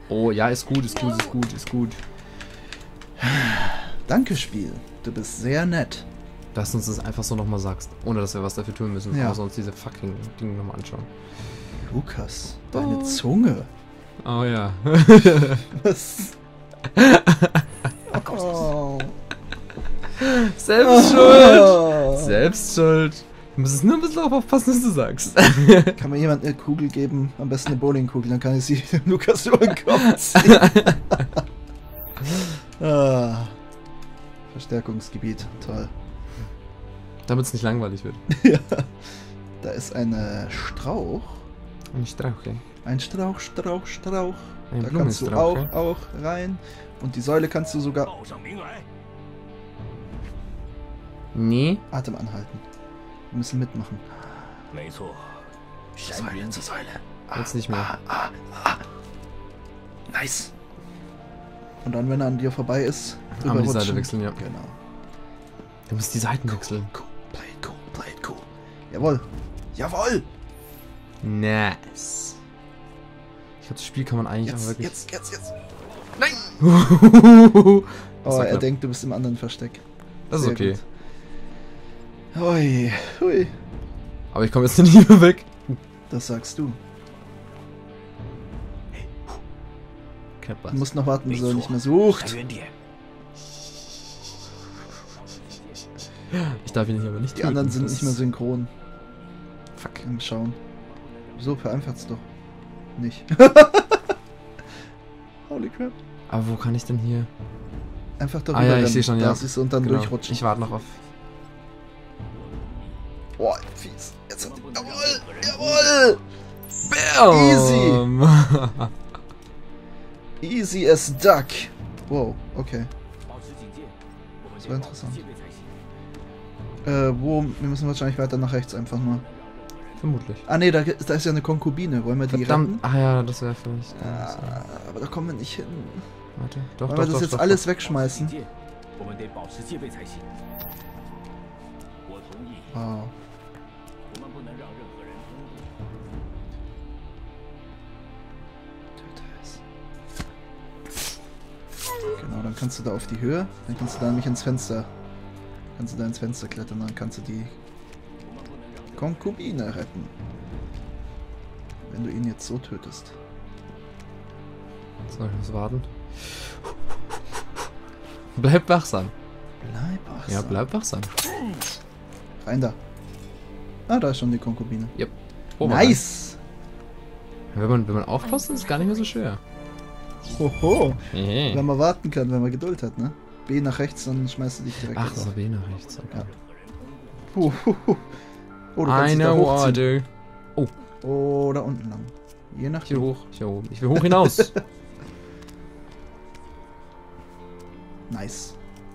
Oh, ja, ist gut, ist gut, ist gut, ist gut. Danke, Spiel. Du bist sehr nett. Dass du uns das einfach so nochmal sagst, ohne dass wir was dafür tun müssen. Ja. Außer uns diese fucking Dinge nochmal anschauen. Lukas, deine Zunge. Oh ja. Was? Oh. Selbst schuld! Selbst schuld! Du musst nur ein bisschen darauf aufpassen, was du sagst. Kann mir jemand eine Kugel geben? Am besten eine Bowlingkugel, dann kann ich sie Lukas über den Kopf ziehen. Verstärkungsgebiet, toll. Damit es nicht langweilig wird. Ja. Da ist ein Strauch. Ein Strauch, okay. Ein Strauch. Ein Da kannst du Blumenstrauch, auch rein. Und die Säule kannst du sogar... Nee. Atem anhalten. Wir müssen mitmachen. Säule zur Säule. Jetzt nicht mehr. Nice. Und dann, wenn er an dir vorbei ist, Aber die Seite wechseln, ja. Genau. Du musst die Seiten wechseln. Cool. Play it cool. Jawohl. Jawohl. Nice. Ich glaube, das Spiel kann man eigentlich auch wirklich... Jetzt. Nein! Oh, er denkt, du bist im anderen Versteck. Das ist Sehr okay. Gut. Hui, hui. Aber ich komme jetzt nicht mehr weg. Das sagst du. Knapp Du musst noch warten, bis er nicht mehr sucht. Ich darf ihn aber nicht Die töten. anderen sind Das nicht mehr ist- synchron. Fuck. Im Schauen. So vereinfacht's doch. Nicht. Holy crap. Aber wo kann ich denn hier... Einfach darüber Ah ja, ich rennen. sehe schon, ja. Da siehst du und dann Genau. durchrutschen. Ich warte noch auf... Boah, fies. Jetzt hat... Jawohl! Bam! Easy as duck. Wow, okay. Das war interessant. Wo? Wir müssen wahrscheinlich weiter nach rechts einfach nur. Vermutlich. Ah ne, da ist ja eine Konkubine. Wollen wir die Verdammt. retten? Ah ja, das wäre vielleicht... Aber da kommen wir nicht hin. Warte. Doch, Wollen wir das jetzt alles wegschmeißen? Wow. Genau, dann kannst du da auf die Höhe. Dann kannst du da nämlich ins Fenster. Kannst du da ins Fenster klettern, dann kannst du die Konkubine retten. Wenn du ihn jetzt so tötest. Soll ich was warten? Bleib wachsam. Bleib wachsam. Ja, bleib wachsam. Rein da. Ah, da ist schon die Konkubine. Yep. Oh, Nice! Wenn man aufpasst, ist es gar nicht mehr so schwer. Hoho! Hehe. Wenn man warten kann, wenn man Geduld hat, ne? B nach rechts, dann schmeißt du dich direkt Ach, drauf. so B nach rechts. Okay. Ja. Oh, du kannst I dich da know what I hochziehen. do. Oder unten lang. Je nach Ich will hoch. Ich will oben. Ich will hoch hinaus. Nice.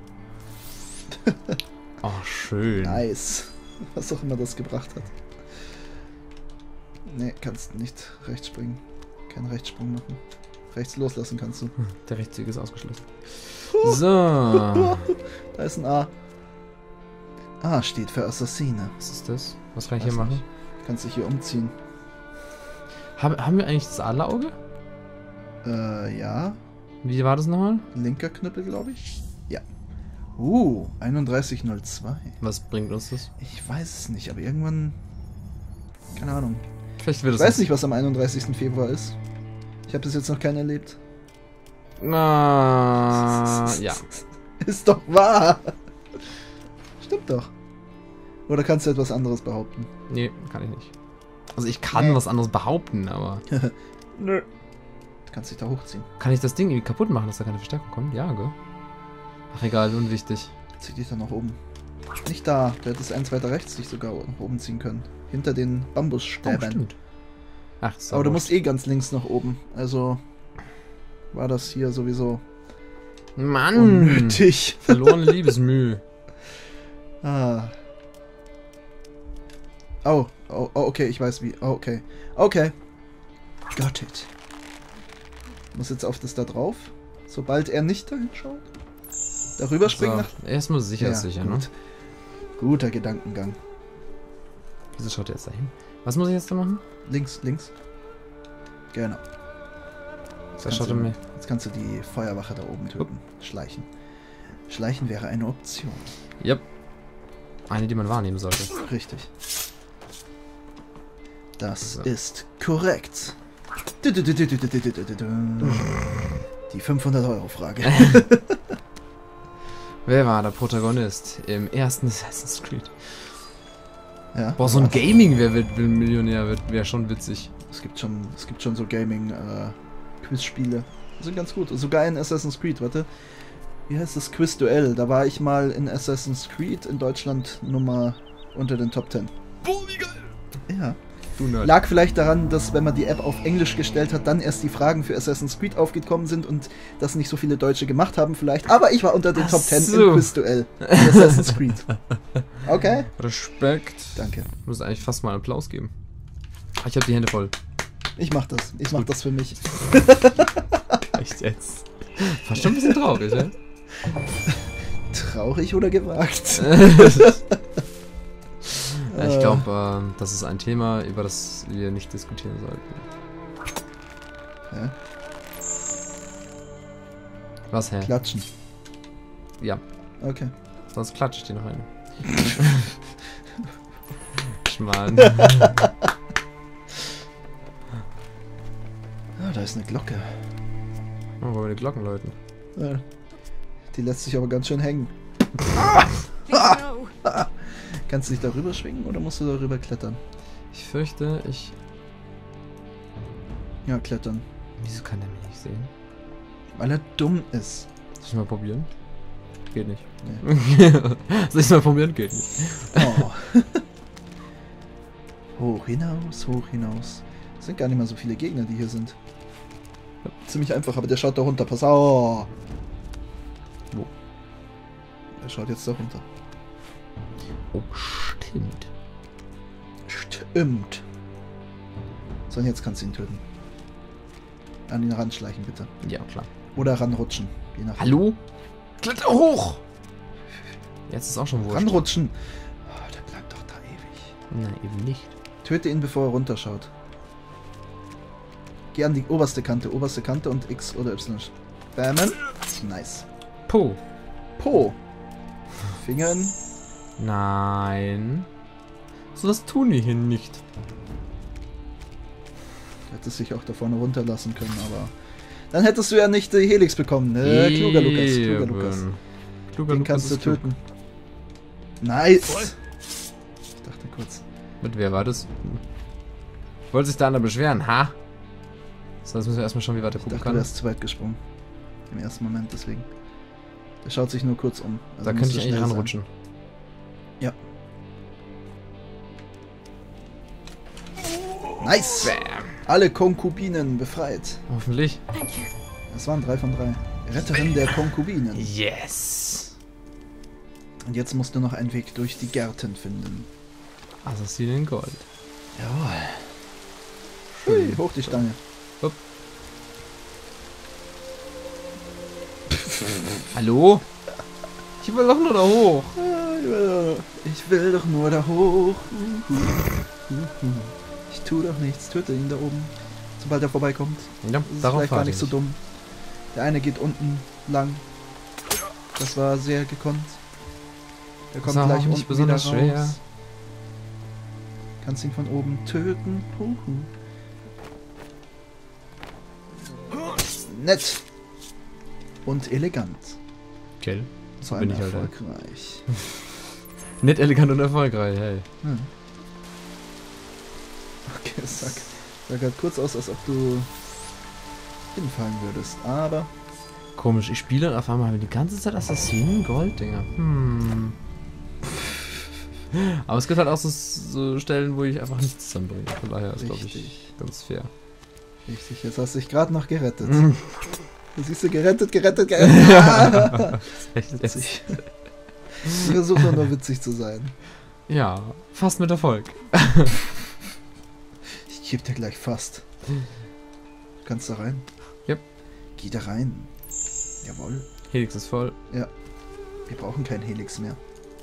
Oh, schön. Nice. Was auch immer das gebracht hat. Ne, kannst nicht rechts springen. Keinen Rechtssprung machen. Rechts loslassen kannst du. Der Rechtsweg ist ausgeschlossen. So. Da ist ein A. A steht für Assassine. Was ist das? Was kann ich Weiß hier machen? nicht. Kannst dich hier umziehen. Haben wir eigentlich das Adlerauge? Ja. Wie war das nochmal? Linker Knüppel, glaube ich. Ja. 3102. Was bringt uns das? Ich weiß es nicht, aber irgendwann... Keine Ahnung. Vielleicht wird Ich es weiß nicht, was am 31. Februar ist. Ich habe bis jetzt noch keinen erlebt. Na, ja. Ist doch wahr. Stimmt doch. Oder kannst du etwas anderes behaupten? Nee, kann ich nicht. Also ich kann was anderes behaupten, aber... Nö. Du kannst dich da hochziehen. Kann ich das Ding irgendwie kaputt machen, dass da keine Verstärkung kommt? Ja, gell? Ach egal, unwichtig. Zieh dich dann nach oben. Nicht da. Du hättest eins weiter rechts dich sogar nach oben ziehen können. Hinter den Oh, Bambusstäben. stimmt. Ach, so. Aber du musst eh ganz links nach oben. Also war das hier sowieso Mann! unnötig. Verlorene Liebesmüh. Ah. Oh, okay, ich weiß wie. Oh, okay. Okay. Got it. Muss jetzt auf das da drauf. Sobald er nicht dahin schaut. Darüber springen nach... Erstmal sicher ist sicher, ne? gut. Guter Gedankengang. Wieso schaut er jetzt dahin? Was muss ich jetzt da machen? Links, links. Genau. Jetzt kannst du die Feuerwache da oben töten. Schleichen. Schleichen wäre eine Option. Yep. Eine, die man wahrnehmen sollte. Richtig. Das ist korrekt. Die 500-Euro-Frage. Wer war der Protagonist im ersten Assassin's Creed? Ja. Boah, so ein Gaming, wer wird Millionär, wäre schon witzig. Es gibt schon so Gaming-Quiz-Spiele. Die sind ganz gut. Sogar in Assassin's Creed, warte. Wie heißt das? Quiz-Duell. Da war ich mal in Assassin's Creed in Deutschland Nummer unter den Top 10. Boah, wie geil! Ja. Du Nerd. Lag vielleicht daran, dass wenn man die App auf Englisch gestellt hat, dann erst die Fragen für Assassin's Creed aufgekommen sind und das nicht so viele Deutsche gemacht haben vielleicht. Aber ich war unter den Top 10 im Quiz-Duell in Assassin's Creed. Okay. Respekt. Danke. Ich muss eigentlich fast mal einen Applaus geben. Ich habe die Hände voll. Ich mach das. Ich mach das für mich. Echt jetzt? Fast schon ein bisschen traurig, ey. Traurig oder gewagt? Ja, ich glaube, das ist ein Thema, über das wir nicht diskutieren sollten. Ja. Was, hä? Klatschen. Ja. Okay. Sonst klatsche ich dir noch eine. Schmarrn. Ah, da ist eine Glocke. Oh, wollen wir die Glocken läuten? Ja. Die lässt sich aber ganz schön hängen. Kannst du dich darüber schwingen oder musst du darüber klettern? Ich fürchte, Ja, klettern. Wieso kann der mich nicht sehen? Weil er dumm ist. Soll ich mal probieren? Geht nicht. Nee. Soll ich mal probieren? Geht nicht. Oh. Hoch hinaus, hoch hinaus. Es sind gar nicht mal so viele Gegner, die hier sind. Ja, ziemlich einfach, aber der schaut da runter. Pass auf. Wo? Der schaut jetzt da runter. Oh, stimmt. Stimmt. So, und jetzt kannst du ihn töten. An ihn ranschleichen, bitte. Ja, klar. Oder ranrutschen. Je nach Hallo? Kletter hoch! Jetzt ist auch schon wurscht. ranrutschen. Oh, der bleibt doch da ewig. Nein, eben nicht. Töte ihn, bevor er runterschaut. Geh an die oberste Kante und X oder Y. Bämen. Nice. Po. Po. Fingern. Nein. So was tun wir hier nicht. Hätte sich auch da vorne runterlassen können, aber dann hättest du ja nicht die Helix bekommen. Kluger Lukas, kluger Lukas. Kluger Den Lukas kannst du ist klug. töten. Nice. Ich dachte kurz. Mit wer war das? Wollte sich der andere beschweren, ha? So, jetzt müssen wir erstmal schauen, wie weit der Ich gucken dachte, du kann. wärst zu weit gesprungen. Im ersten Moment, deswegen. Der schaut sich nur kurz um. Also Da musst könnte du ich eigentlich schnell sein. ranrutschen. Ja. Nice. Bam. Alle Konkubinen befreit. Hoffentlich. Das waren 3 von 3. Retterin der Konkubinen. Yes. Und jetzt musst du noch einen Weg durch die Gärten finden. Assassinen Gold. Jawohl. Hui, hoch die Stange. Hopp. Hallo? Ich will doch nur da hoch. Ich will doch nur da hoch. Ich tu doch nichts. Töte ihn da oben. Sobald er vorbeikommt. Ja, Das ist darauf vielleicht gar warte nicht so ich. dumm. Der eine geht unten lang. Das war sehr gekonnt. Der kommt auch gleich nicht unten besonders wieder schwer. raus. Kannst ihn von oben töten. Nett. Und elegant. Okay. So bin ein ich halt, ja. erfolgreich. Nett, elegant und erfolgreich, hey. Hm. Okay, sah gerade kurz aus, als ob du hinfallen würdest, aber Komisch, ich spiele und auf einmal habe ich die ganze Zeit Assassinen Gold-Dinger. Aber es gibt halt auch so Stellen, wo ich einfach nichts zusammenbringe. Von daher ist, glaube ich, Richtig. ganz fair. richtig, jetzt hast du dich gerade noch gerettet. Du siehst du, gerettet. Ah! Echt Witzig. Ich versuche nur witzig zu sein. Ja, fast mit Erfolg. Ich geb dir gleich fast. Kannst da rein? Yep. Geh da rein. Jawohl. Helix ist voll. Ja. Wir brauchen keinen Helix mehr.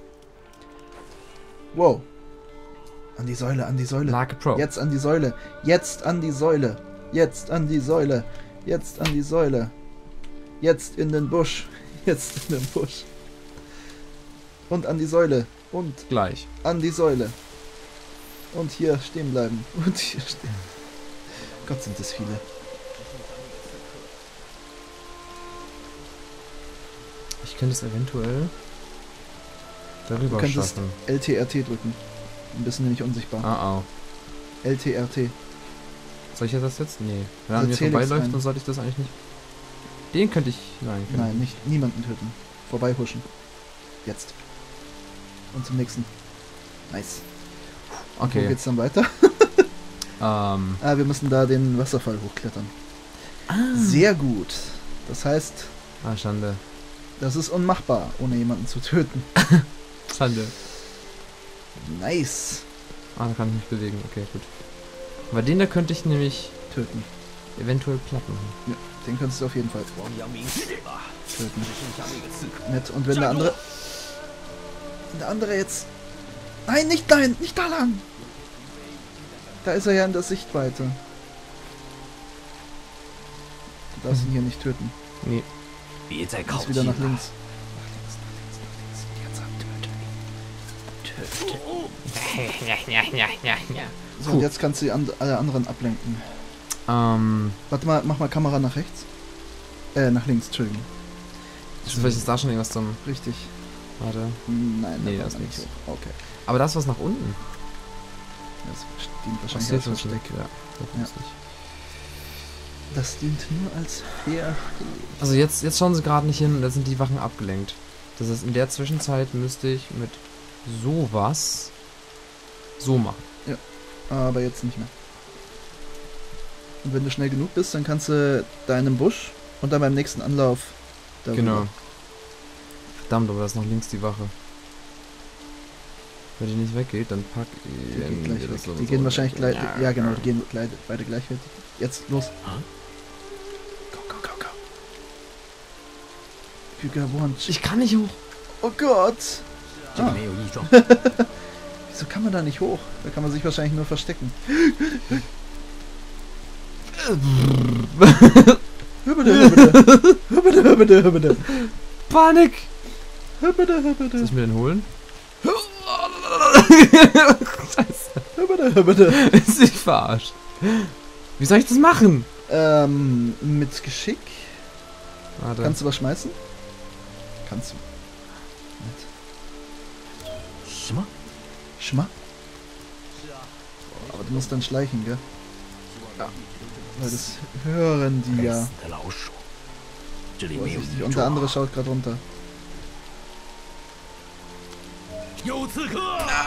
Wow. An die Säule, an die Säule. Like a Pro. Jetzt an die Säule. Jetzt an die Säule. Jetzt an die Säule. Jetzt an die Säule. Jetzt in den Busch. Jetzt in den Busch. Und an die Säule. Und Gleich. an die Säule. Und hier stehen bleiben. Und hier stehen. Gott, sind das viele. Ich könnte es eventuell Du darüber könntest schaffen. LTRT drücken. Dann bist du nämlich unsichtbar. Ah, oh. LTRT. Soll ich das jetzt? Nee. Wenn er Da an mir zähl ich's vorbeiläuft, rein. dann sollte ich das eigentlich nicht. Den könnte ich. Nein, könnte Nein, ich nicht niemanden töten. Vorbeihuschen. Jetzt. Und zum nächsten. Nice. Wo Okay. geht's dann weiter? Ah, wir müssen da den Wasserfall hochklettern. Sehr gut. Das heißt, Ah, Schande. das ist unmachbar, ohne jemanden zu töten. Schande. Nice. Ah, da kann ich mich bewegen. Okay, gut. Aber den da könnte ich nämlich Töten. eventuell platt machen. Ja, den könntest du auf jeden Fall 王阳明是吧？ töten. 只剩下那个刺客。 Nett. Und wenn der andere... Wenn der andere jetzt... Nein, nicht dahin! Nicht da lang! Da ist er ja in der Sichtweite. Du darfst ihn hier nicht töten. Nee. 别再 Er 靠 ist wieder 近 nach 了。 links. Jetzt So, und jetzt kannst du die alle anderen ablenken. Warte mal, mach mal Kamera nach rechts. Nach links, Entschuldigung. Vielleicht ist da schon irgendwas zum. Richtig. Warte. Nein, Nee, da das war ist nicht nichts. hoch. Okay. Aber das was nach unten. Das dient wahrscheinlich Das als hilft uns Versteck. nicht. Ja, das Ja. ist nicht. Das dient nur als Versteck. Also jetzt schauen sie gerade nicht hin und da sind die Wachen abgelenkt. Das heißt, in der Zwischenzeit müsste ich mit sowas so machen. Aber jetzt nicht mehr. Und wenn du schnell genug bist, dann kannst du da in einem Busch und dann beim nächsten Anlauf darüber. Genau. Verdammt, aber da ist noch links die Wache. Wenn die nicht weggeht, dann pack Die gehen ich gleich das weg. so Die und gehen so. wahrscheinlich gleich. Ja, genau, die gehen beide gleichwertig. Jetzt los. Go, go, go, go. You got one. Ich kann nicht hoch. Oh Gott! 这里没有异状。 Wieso kann man da nicht hoch? Da kann man sich wahrscheinlich nur verstecken. Hübbede. Panik! Hübbede. Soll ich mir den holen? Scheiße. Hübbede. Ist nicht verarscht. Wie soll ich das machen? Mit Geschick. Warte. Kannst du was schmeißen? Kannst du. Nett. 什么？ Schma? Aber du musst dann schleichen, gell? Ja. Weil das hören die 该 ja. 死的老鼠！这里没有 Vorsichtig. 异 Und der 状。 andere schaut gerade runter. 有刺客！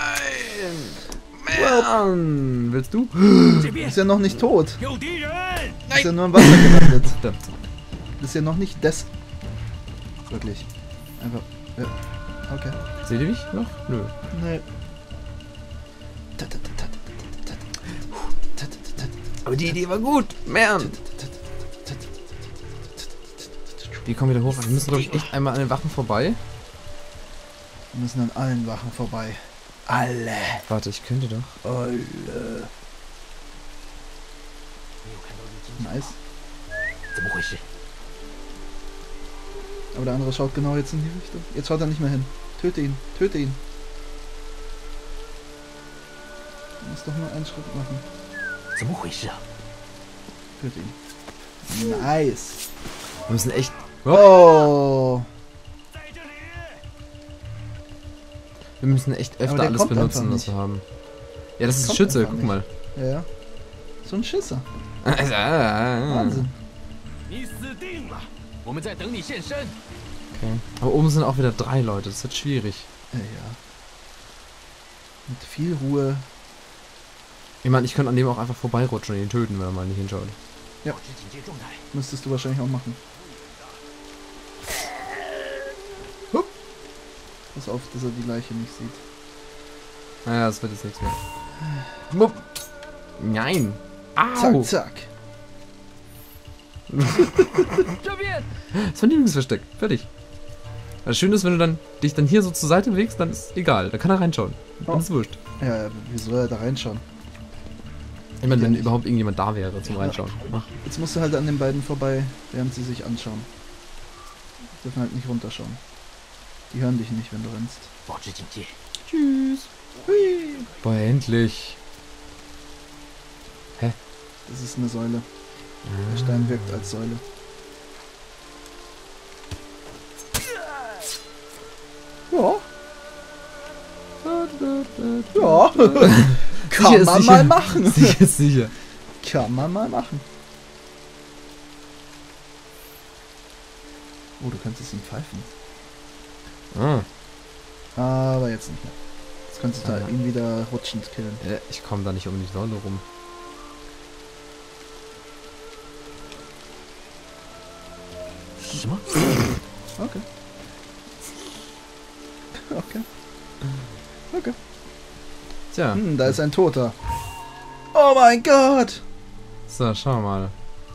Mann, willst du? 这边 Ist ja noch nicht tot. 有敌人！ Ist ja nur im Wasser gelandet. Verdammt. Ist ja noch nicht des. Wirklich. Einfach. Ja. Okay. Seht ihr mich noch? Nö. Nee. Aber die Idee war gut. Man. Die kommen wieder hoch. Wir müssen, glaube ich, echt einmal an den Wachen vorbei. Wir müssen an allen Wachen vorbei. Alle. Warte, ich könnte doch. Alle. Nice. 怎么回事？ Aber der andere schaut genau jetzt in die Richtung. Jetzt schaut er nicht mehr hin. Töte ihn. Töte ihn. Du musst doch nur einen Schritt machen. 怎么回事啊？ Töte ihn. Nice. Wir müssen echt. Oh. 在这里！ Wir müssen echt öfter der alles kommt benutzen, einfach was nicht. wir haben. Ja, das ist Kommt Schütze, einfach guck nicht. mal. Ja. So ein Schisser. Wahnsinn. Wahnsinn. 你死定了！我们在等你现身。 Okay. Aber oben sind auch wieder 3 Leute, das wird schwierig. Ja. Mit viel Ruhe. Ich meine, ich könnte an dem auch einfach vorbeirutschen und ihn töten, wenn er mal nicht hinschaut. 保持警戒状态。 Müsstest du wahrscheinlich auch machen. Hup. Pass auf, dass er die Leiche nicht sieht. Naja, das wird jetzt nichts mehr. Mupp. Nein. Au. Zack, zack. 这边！ Das Vernichtungsversteck. Fertig. Das Schöne ist, wenn du dich dann hier so zur Seite bewegst, dann ist egal. Da kann er reinschauen. Dann Oh. ist wurscht. Ja, wie soll er da reinschauen? Ich meine, wenn überhaupt irgendjemand da wäre zum Reinschauen. Ach, Jetzt musst du halt an den beiden vorbei, während sie sich anschauen. Die dürfen halt nicht runterschauen. Die hören dich nicht, wenn du rennst. 保持警戒。 Tschüss. Hui. boah, endlich. Das ist eine Säule. Der Stein wirkt als Säule. Ja. Ja. Kann man mal machen. Sicher, sicher. Kann man mal machen. Oh, du könntest ihn pfeifen. Ah, Aber jetzt nicht mehr. Jetzt könntest du Ah. ihn wieder rutschend killen. ich komme da nicht um die Säule rum. Okay. Okay. Okay. Tja, Da ist ein Toter. Oh mein Gott! so, schau mal.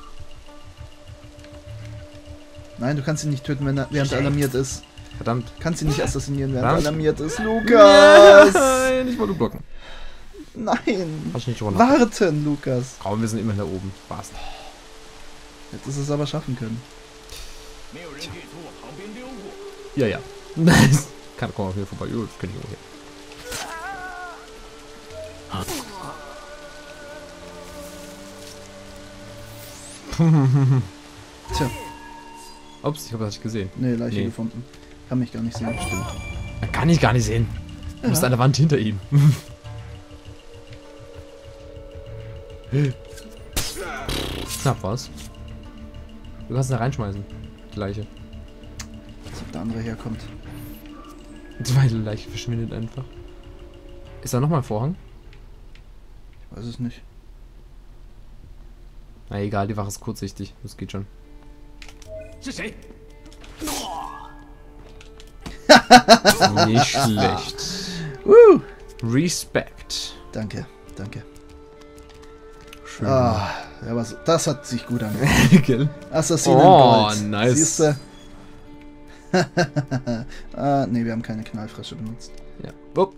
Nein, du kannst ihn nicht töten, während er alarmiert ist. Verdammt. Du kannst ihn nicht assassinieren, während er Verdammt. alarmiert ist. Lukas! Nein, ich wollte blocken. Nein! Hast du nicht runter. Warten, Lukas! Komm, wir sind immer da oben. Passt. Jetzt ist es aber schaffen können. 没有人可以从我旁边溜过。 Ja, ja. Nice. Kann kommen auf mir vorbei. Jo, das kann ich auch hier. Tja, Ups, ich habe das nicht gesehen. nee, Leiche Nee. gefunden. Kann mich gar nicht sehen, stimmt. Kann ich gar nicht sehen. Du bist an der Wand hinter ihm. Knapp was. Du kannst ihn da reinschmeißen. Die Leiche. Als ob der andere herkommt. Die zweite Leiche verschwindet einfach. Ist da nochmal ein Vorhang? Ich weiß es nicht. Na egal, die Wache ist kurzsichtig. Das geht schon. 是谁？ Nicht schlecht. Respekt. Danke, danke. Schön. Ah, ja, das hat sich gut an. Gell? Assassinen Oh, Gold. nice. Siehste? Nee, wir haben keine Knallflasche benutzt. Ja. Oh.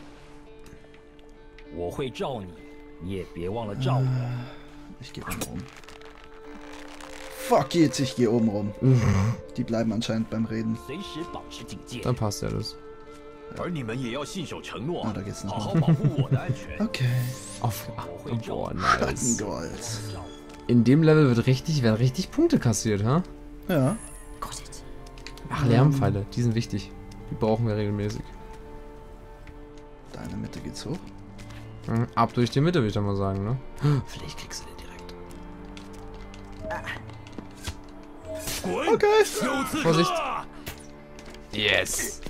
我会罩你，你也别忘了罩我。 Ich gehe oben rum. Fuck it, ich gehe oben rum. Die bleiben anscheinend beim Reden. 随时保持警戒。 Dann passt ja das. 而你们也要信守承诺， Ah, da geht's noch 好好 mal. 保护我的安全。 Okay. Auf. Boah, nice. Schattengold. In dem Level werden richtig Punkte kassiert, ha? Ja. Ach, Lärmpfeile, die sind wichtig. Die brauchen wir regelmäßig. Da in der Mitte geht's hoch. Ab durch die Mitte, würde ich dann mal sagen, ne? Vielleicht kriegst du den direkt. 滚！ Okay. 有刺 Vorsicht. 客！ Yes!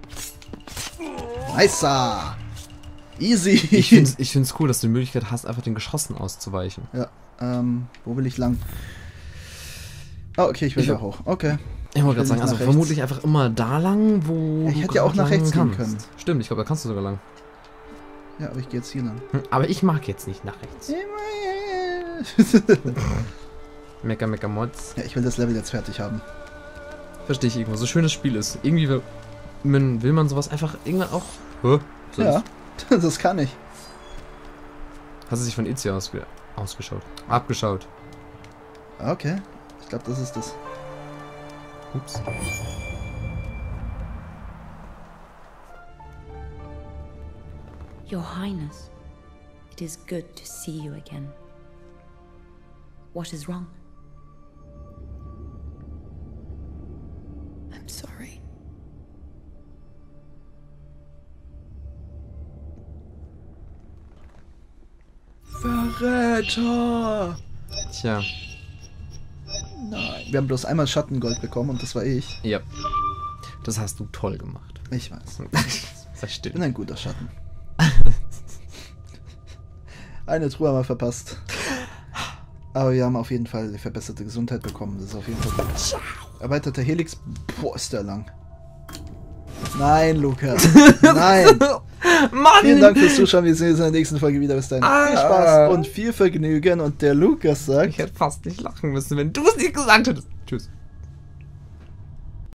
Nice. Easy. Ich find's cool, dass du die Möglichkeit hast, einfach den Geschossen auszuweichen. Ja, wo will ich lang? Oh, okay, ich will da hoch. Okay. Ich wollte will gerade sagen, nicht also nach rechts. vermutlich einfach immer da lang, wo Ich du hätte ja auch grad nach lang rechts gehen kannst. können. Stimmt, ich glaube, da kannst du sogar lang. Ja, aber ich gehe jetzt hier lang. Aber ich mag jetzt nicht nach rechts. Mecker, mecker, Mods. Ja, ich will das Level jetzt fertig haben. Verstehe ich irgendwo. So schön das Spiel ist. Irgendwie will man sowas einfach irgendwann auch... So Ja, ist- das kann ich. Hast du sich von Itzy ausgeschaut? Abgeschaut. Okay, ich glaube, das ist das. Ups. Your Highness, it is good to see you again. What is wrong? I'm sorry. Verräter! Tja. Nein. Wir haben bloß einmal Schattengold bekommen und das war ich. Ja. Das hast du toll gemacht. Ich weiß. Sei Ich still. bin ein guter Schatten. Eine Truhe haben wir verpasst. Aber wir haben auf jeden Fall die verbesserte Gesundheit bekommen. Das ist auf jeden Fall gut. Erweiterter Helix. Boah, ist der lang. Nein, Lukas. Nein. Mann! Vielen Dank fürs Zuschauen. Wir sehen uns in der nächsten Folge wieder. Bis dahin. Viel Spaß und viel Vergnügen. Und der Lukas sagt... Ich hätte fast nicht lachen müssen, wenn du es nicht gesagt hättest. Tschüss.